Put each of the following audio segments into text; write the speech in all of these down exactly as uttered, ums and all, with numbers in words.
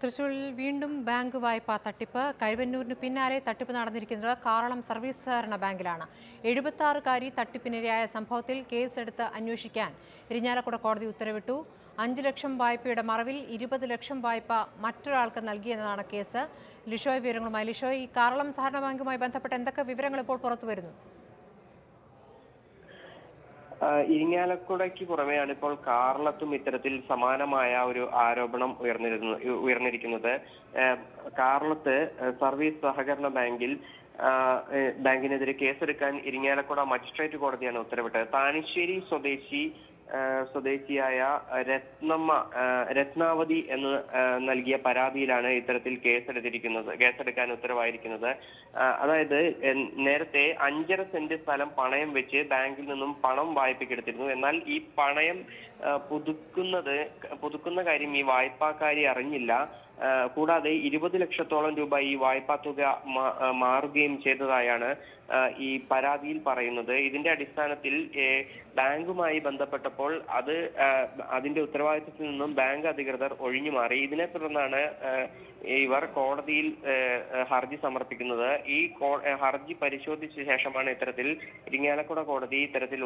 തൃശ്ശൂരിൽ വീണ്ടും ബാങ്ക് വായ്പാ തട്ടിപ്പ്. കരുവന്നൂരിന് പിന്നാലെ തട്ടിപ്പ് നടന്നിരിക്കുന്നത് കാറളം സർവീസ് സഹകരണ ബാങ്കിലാണ്. എഴുപത്താറുകാരി തട്ടിപ്പിനിരയായ സംഭവത്തിൽ കേസെടുത്ത് അന്വേഷിക്കാൻ ഇരിങ്ങാലക്കുട കോടതി ഉത്തരവിട്ടു. അഞ്ച് ലക്ഷം വായ്പയുടെ മറവിൽ ഇരുപത് ലക്ഷം വായ്പ മറ്റൊരാൾക്ക് നൽകിയെന്നതാണ് കേസ്. ലിഷോയ് വിവരങ്ങളുമായി. ലിഷോയ്, ഈ കാറളം സഹകരണ ബാങ്കുമായി ബന്ധപ്പെട്ട് എന്തൊക്കെ വിവരങ്ങൾ ഇപ്പോൾ പുറത്തുവരുന്നു? ഇരിങ്ങാലക്കുടയ്ക്ക് പുറമെയാണ് ഇപ്പോൾ കാറളത്തും ഇത്തരത്തിൽ സമാനമായ ഒരു ആരോപണം ഉയർന്നിരുന്നു ഉയർന്നിരിക്കുന്നത് കാറളത്ത് സർവീസ് സഹകരണ ബാങ്കിൽ ബാങ്കിനെതിരെ കേസെടുക്കാൻ ഇരിങ്ങാലക്കുട മജിസ്ട്രേറ്റ് കോടതിയാണ് ഉത്തരവിട്ടത്. താനിശ്ശേരി സ്വദേശി സ്വദേശിയായ രത്നമ്മ രത്നാവതി എന്ന് നൽകിയ പരാതിയിലാണ് ഇത്തരത്തിൽ കേസെടുത്തിരിക്കുന്നത് കേസെടുക്കാൻ ഉത്തരവായിരിക്കുന്നത്. അതായത് നേരത്തെ അഞ്ചര സെന്റ് സ്ഥലം പണയം വെച്ച് ബാങ്കിൽ നിന്നും പണം വായ്പയ്ക്കെടുത്തിരുന്നു. എന്നാൽ ഈ പണയം പുതുക്കുന്നത് പുതുക്കുന്ന കാര്യം ഈ വായ്പാക്കാരി അറിഞ്ഞില്ല. കൂടാതെ ഇരുപത് ലക്ഷത്തോളം രൂപ ഈ വായ്പാ തുക മാറുകയും ചെയ്തതായാണ് ഈ പരാതിയിൽ പറയുന്നത്. ഇതിന്റെ അടിസ്ഥാനത്തിൽ ബാങ്കുമായി ബന്ധപ്പെട്ടപ്പോൾ അത് അതിന്റെ ഉത്തരവാദിത്തത്തിൽ നിന്നും ബാങ്ക് അധികൃതർ ഒഴിഞ്ഞു മാറി. ഇതിനെ തുടർന്നാണ് ഇവർ കോടതിയിൽ ഹർജി സമർപ്പിക്കുന്നത്. ഈ ഹർജി പരിശോധിച്ച ശേഷമാണ് ഇത്തരത്തിൽ ഇരിങ്ങാലക്കുട കോടതി ഇത്തരത്തിൽ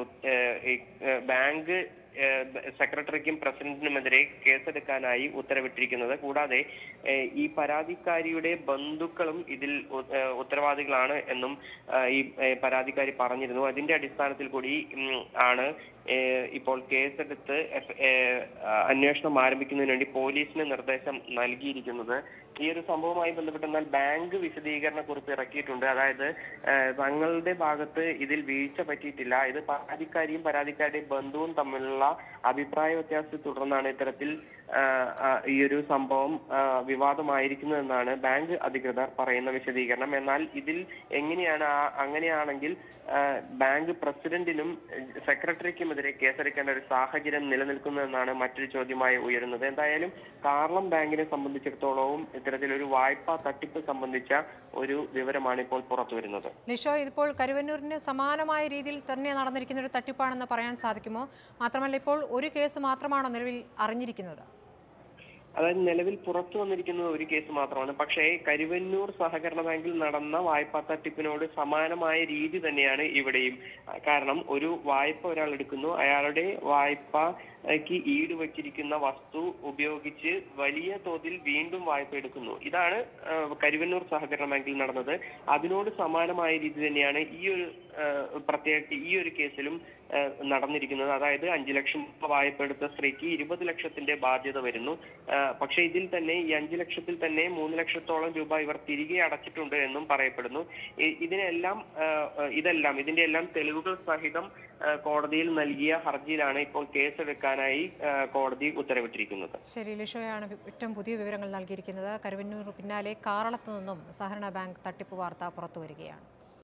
ബാങ്ക് സെക്രട്ടറിക്കും പ്രസിഡന്റിനുമെതിരെ കേസെടുക്കാനായി ഉത്തരവിട്ടിരിക്കുന്നത്. കൂടാതെ ഈ പരാതിക്കാരിയുടെ ബന്ധുക്കളും ഇതിൽ ഉത്തരവാദികളാണ് എന്നും ഈ പരാതിക്കാരി പറഞ്ഞിരുന്നു. അതിന്റെ അടിസ്ഥാനത്തിൽ കൂടി ആണ് ഇപ്പോൾ കേസെടുത്ത് അന്വേഷണം ആരംഭിക്കുന്നതിന് വേണ്ടി പോലീസിന് നിർദ്ദേശം നൽകിയിരിക്കുന്നത്. ഈ ഒരു സംഭവവുമായി ബന്ധപ്പെട്ട് എന്നാൽ ബാങ്ക് വിശദീകരണ കുറിപ്പ് ഇറക്കിയിട്ടുണ്ട്. അതായത് തങ്ങളുടെ ഭാഗത്ത് ഇതിൽ വീഴ്ച പറ്റിയിട്ടില്ല, ഇത് പരാതിക്കാരിയും പരാതിക്കാരുടെയും ബന്ധുവും തമ്മിലുള്ള അഭിപ്രായ വ്യത്യാസത്തെ തുടർന്നാണ് ഇത്തരത്തിൽ ഈ ഒരു സംഭവം വിവാദമായിരിക്കുന്നതെന്നാണ് ബാങ്ക് അധികൃതർ പറയുന്ന വിശദീകരണം. എന്നാൽ ഇതിൽ എങ്ങനെയാണ് അങ്ങനെയാണെങ്കിൽ ബാങ്ക് പ്രസിഡന്റിനും സെക്രട്ടറിക്കുമെതിരെ കേസെടുക്കേണ്ട ഒരു സാഹചര്യം നിലനിൽക്കുന്നതെന്നാണ് മറ്റൊരു ചോദ്യമായി ഉയരുന്നത്. എന്തായാലും കാറളം ബാങ്കിനെ സംബന്ധിച്ചിടത്തോളവും ഇത്തരത്തിലൊരു വായ്പാ തട്ടിപ്പ് സംബന്ധിച്ച ഒരു വിവരമാണ് ഇപ്പോൾ പുറത്തു വരുന്നത്. ലിഷോ, ഇതിപ്പോൾ കരുവന്നൂരിന് സമാനമായ രീതിയിൽ തന്നെ നടന്നിരിക്കുന്ന ഒരു തട്ടിപ്പാണെന്ന് പറയാൻ സാധിക്കുമോ? മാത്രമല്ല, ഇപ്പോൾ ഒരു കേസ് മാത്രമാണോ നിലവിൽ അറിഞ്ഞിരിക്കുന്നത്? അതായത് നിലവിൽ പുറത്തു വന്നിരിക്കുന്നത് ഒരു കേസ് മാത്രമാണ്. പക്ഷേ കരുവന്നൂർ സഹകരണ ബാങ്കിൽ നടന്ന വായ്പാ തട്ടിപ്പിനോട് സമാനമായ രീതി തന്നെയാണ് ഇവിടെയും. കാരണം ഒരു വായ്പ ഒരാൾ എടുക്കുന്നു, അയാളുടെ വായ്പയ്ക്ക് ഈട് വച്ചിരിക്കുന്ന വസ്തു ഉപയോഗിച്ച് വലിയ തോതിൽ വീണ്ടും വായ്പ എടുക്കുന്നു. ഇതാണ് കരുവന്നൂർ സഹകരണ ബാങ്കിൽ നടന്നത്. അതിനോട് സമാനമായ രീതി തന്നെയാണ് ഈ ഒരു പ്രത്യേക ഈ ഒരു കേസിലും നടന്നിരിക്കുന്നത്. അതായത് അഞ്ചു ലക്ഷം വായ്പ എടുത്ത സ്ത്രീക്ക് ഇരുപത് ലക്ഷത്തിന്റെ ബാധ്യത വരുന്നു. പക്ഷെ ഇതിൽ തന്നെ ഈ അഞ്ചു ലക്ഷത്തിൽ തന്നെ മൂന്ന് ലക്ഷത്തോളം രൂപ ഇവർ തിരികെ അടച്ചിട്ടുണ്ട് എന്നും പറയപ്പെടുന്നു. ഇതിനെല്ലാം ഇതെല്ലാം ഇതിന്റെ എല്ലാം തെളിവുകൾ സഹിതം കോടതിയിൽ നൽകിയ ഹർജിയിലാണ് ഇപ്പോൾ കേസെടുക്കാനായി കോടതി ഉത്തരവിട്ടിരിക്കുന്നത്. ശരി, ലിഷോയാണ് ഏറ്റവും പുതിയ വിവരങ്ങൾ നൽകിയിരിക്കുന്നത്. കരുവന്നൂർ പിന്നാലെ കാറളത്തു നിന്നും സഹകരണ ബാങ്ക് തട്ടിപ്പ് വാർത്ത പുറത്തു വരികയാണ്.